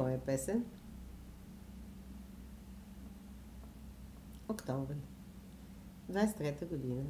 моя песен. Октомври 23-та година.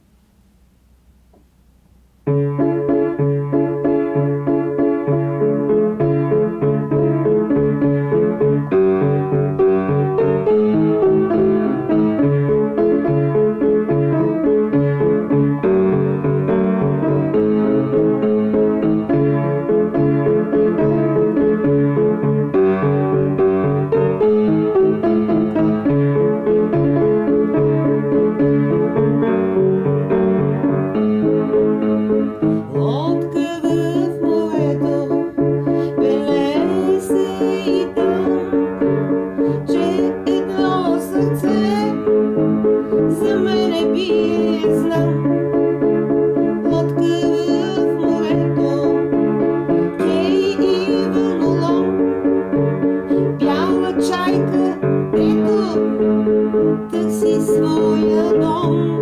Лодка в морето, белезе и там, че едно сърце за мене бие, знам. Лодка в морето, кей и вълнолом, бяла чайка, ето, търси своя дом.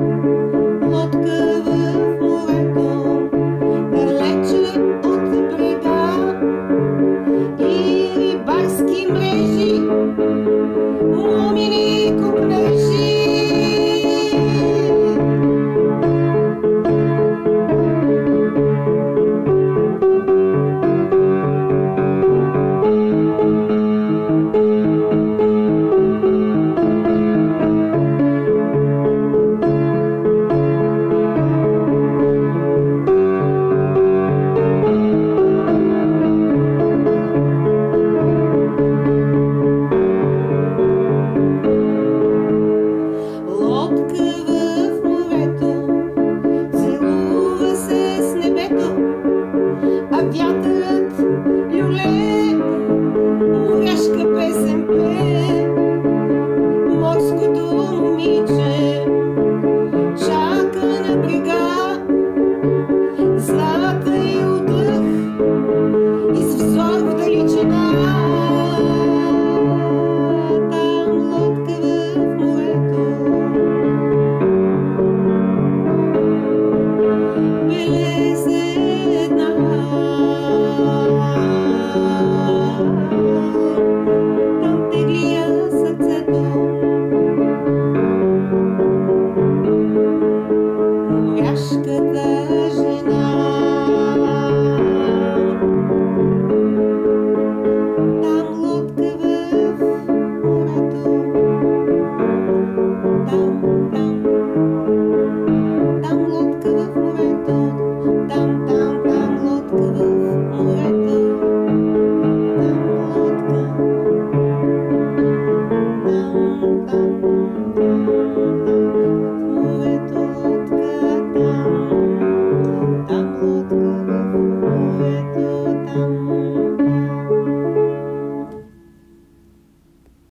Лодка в морето, далече от брега, и рибарски мрежи, момини копнежи. Вятърът люле, моряшка песен пее, морското момиче чака на брега, злата и удъх и с взор в далечина. Там лодка в морето, белезе една, там теглия сърцето, моряшката жена. Там лодка в морето, там лодка в морето, там лодка в морето. Там